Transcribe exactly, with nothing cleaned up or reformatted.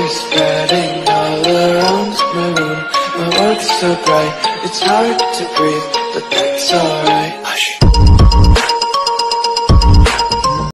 colors spreading all around my room. My world's so bright, it's hard to breathe, but that's alright.